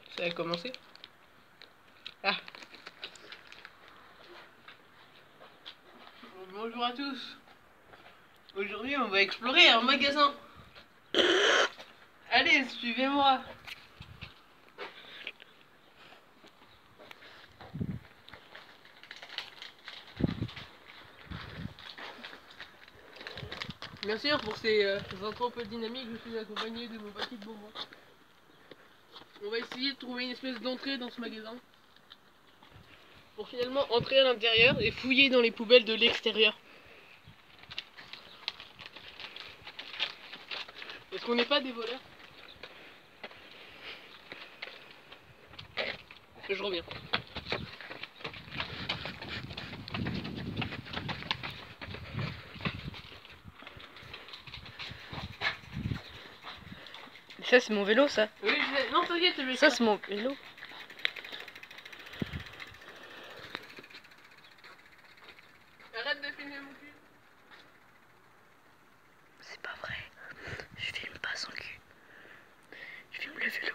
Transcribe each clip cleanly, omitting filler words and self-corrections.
Ça a commencé. Ah. Bonjour à tous. Aujourd'hui, on va explorer un magasin. Allez, suivez-moi. Bien sûr, pour ces intros un peu dynamiques, je suis accompagné de mon paquet de bonbons. On va essayer de trouver une espèce d'entrée dans ce magasin pour finalement entrer à l'intérieur et fouiller dans les poubelles de l'extérieur. Est-ce qu'on n'est pas des voleurs? Je reviens. Ça c'est mon vélo ça. Oui, non t'inquiète, je vais Ça c'est mon vélo. Arrête de filmer mon cul. C'est pas vrai. Je filme pas son cul. Je filme le vélo.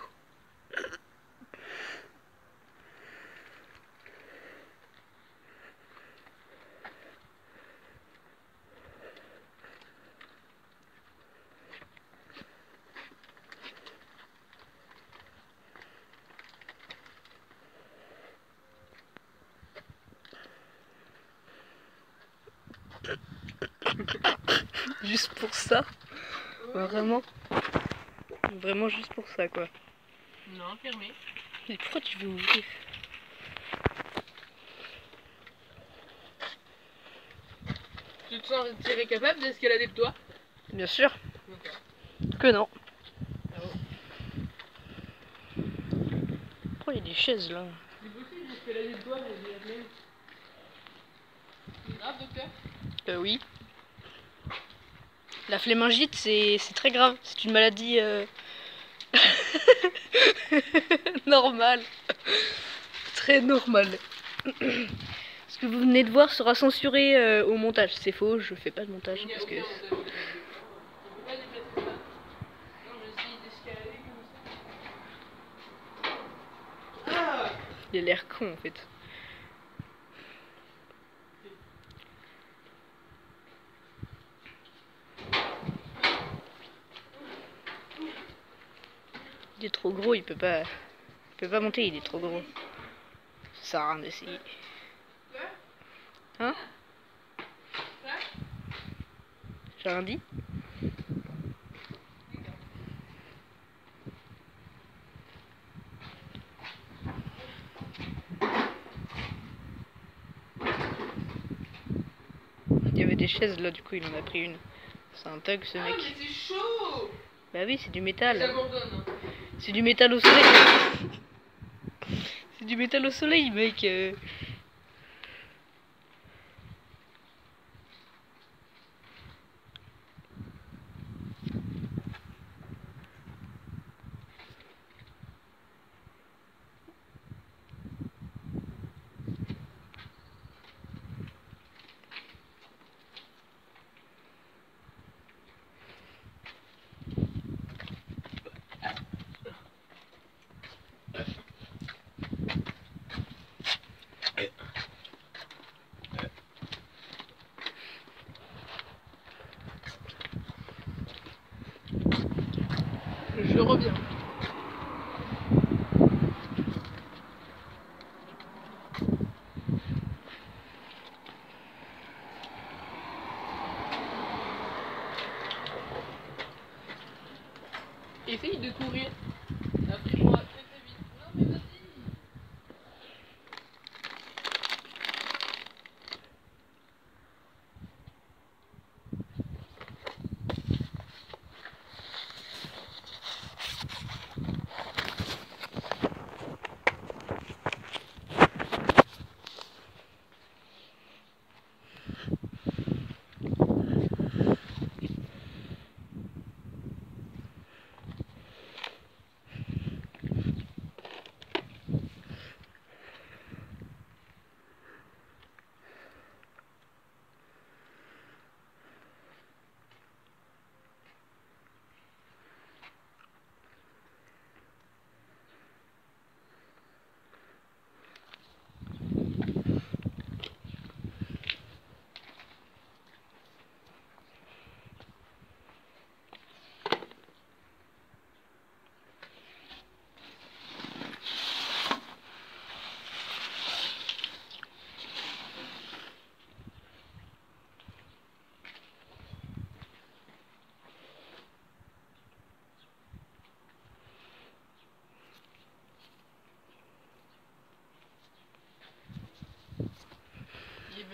Juste pour ça. Vraiment. Vraiment juste pour ça quoi. Non, fermé. Mais pourquoi tu veux ouvrir? Tu te sens capable d'escalader de toi? Bien sûr. Okay. Que non. Ah bon. Pourquoi il y a des chaises là? C'est possible d'escalader de toi, mais j'ai la même. C'est grave, docteur? Oui. La phlébingite c'est très grave. C'est une maladie normale. Très normale. Ce que vous venez de voir sera censuré au montage. C'est faux, je fais pas de montage. Il n'y a Parce que... aucun montage. On peut pas déplacer ça. Non, je vais essayer d'escalader comme ça. Ah! Il a l'air con en fait. Il est trop gros, il peut pas monter, il est trop gros. Ça sert à rien d'essayer. Hein? J'ai rien dit? Il y avait des chaises là, du coup il en a pris une. C'est un thug ce mec. Ah, mais c'est chaud! Bah oui, c'est du métal. J'abandonne. C'est du métal au soleil. C'est du métal au soleil, mec. Je reviens. Essaye de courir après moi très très vite. Non mais vas-y.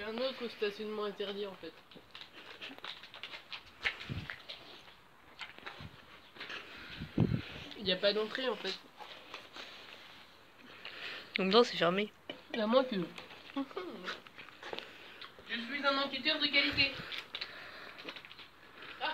avait un autre stationnement interdit en fait. Il n'y a pas d'entrée en fait. Donc non, c'est fermé. À moins que... Je suis un enquêteur de qualité. Ah.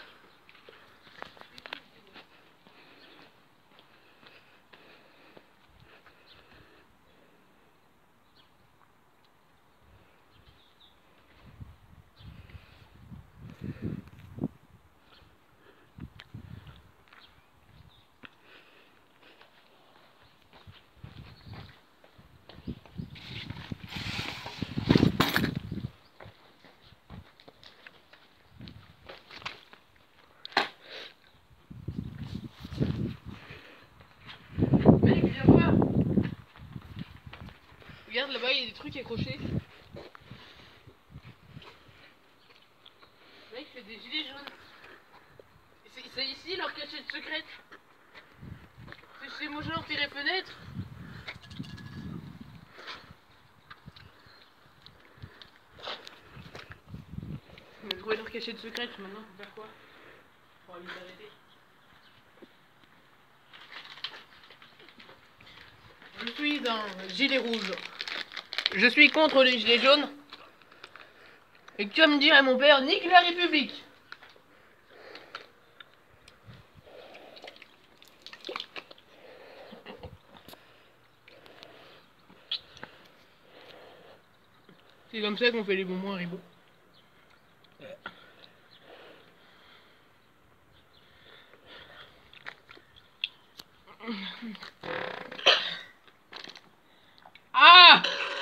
Mec, viens voir. Regarde là-bas, il y a des trucs accrochés. Mec, c'est des gilets jaunes. C'est ici leur cachette secrète. C'est chez Mougin, Pire Fenêtre. On a trouvé leur cachette secrète, maintenant faut faire quoi? On va les arrêter. Je suis un gilet rouge. Je suis contre les gilets jaunes. Et tu vas me dire à mon père, nique la République. C'est comme ça qu'on fait les bonbons Haribo. Ah!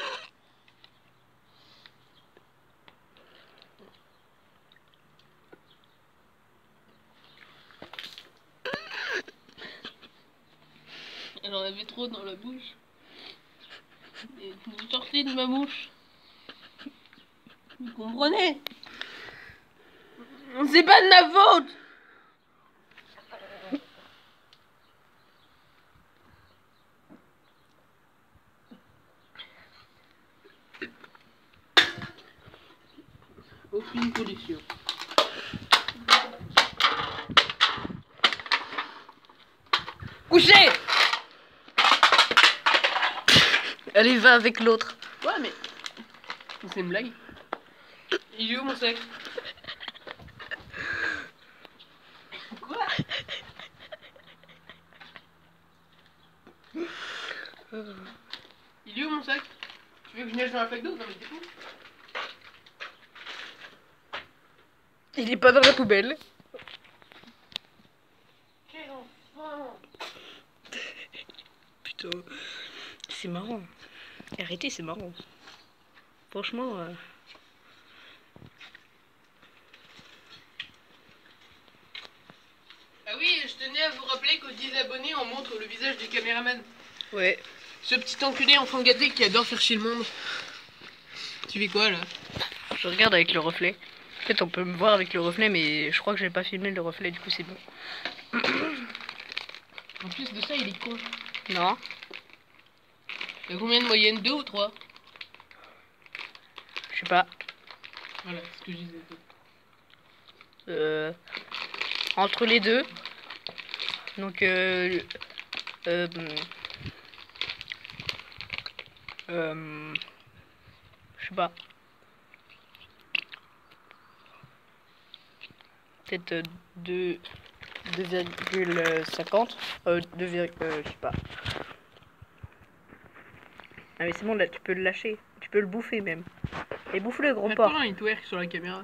J'en avais trop dans la bouche. Et vous sortez de ma bouche. Vous comprenez? C'est pas de ma faute! Aucune pollution. Couchez! Allez, va avec l'autre. Ouais, mais. C'est une blague. Il est où mon sac? Quoi? Il est où mon sac? Tu veux que je nage dans la flaque d'eau? Non mais t'es fou. Il est pas dans la poubelle. Quel enfant! Putain, c'est marrant. Arrêtez, c'est marrant. Franchement... Ah oui, je tenais à vous rappeler qu'aux 10 abonnés, on montre le visage du caméraman. Ouais. Ce petit enculé enfant gâté qui adore faire chier le monde. Tu fais quoi là? Je regarde avec le reflet. En fait, on peut me voir avec le reflet, mais je crois que j'ai pas filmé le reflet, du coup c'est bon. En plus de ça, il est con. Non. Il y a combien de moyenne? 2 ou 3? Je sais pas. Voilà, c'est ce que je disais. Entre les deux. Donc je sais pas. Peut-être 2,50. Je sais pas. Ah mais c'est bon, là tu peux le lâcher. Tu peux le bouffer même. Et bouffe le gros porc. Attends, il twerk sur la caméra.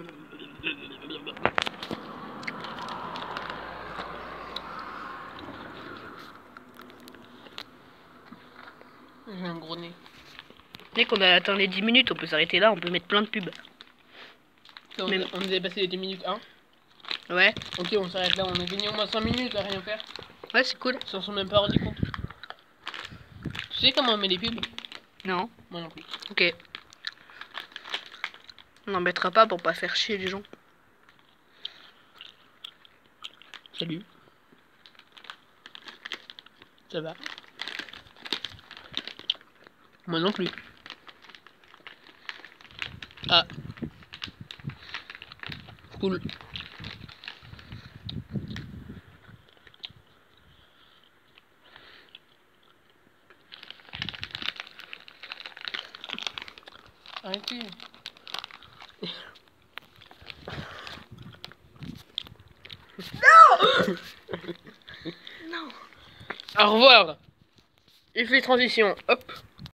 J'ai un gros nez. Dès qu'on a atteint les 10 minutes, on peut s'arrêter là, on peut mettre plein de pubs. On, Même- on nous a passé les 10 minutes 1. Ouais. Ok, on s'arrête là, on a gagné au moins 5 minutes à rien faire. Ouais, c'est cool. Ils s'en sont même pas rendu compte. Tu sais comment on met les pubs? Non. Moi non plus. Ok. On n'en mettra pas pour pas faire chier les gens. Salut. Ça va? Moi non plus. Ah. Cool. Arrêtez. Non. Au revoir. Effet transition. Hop.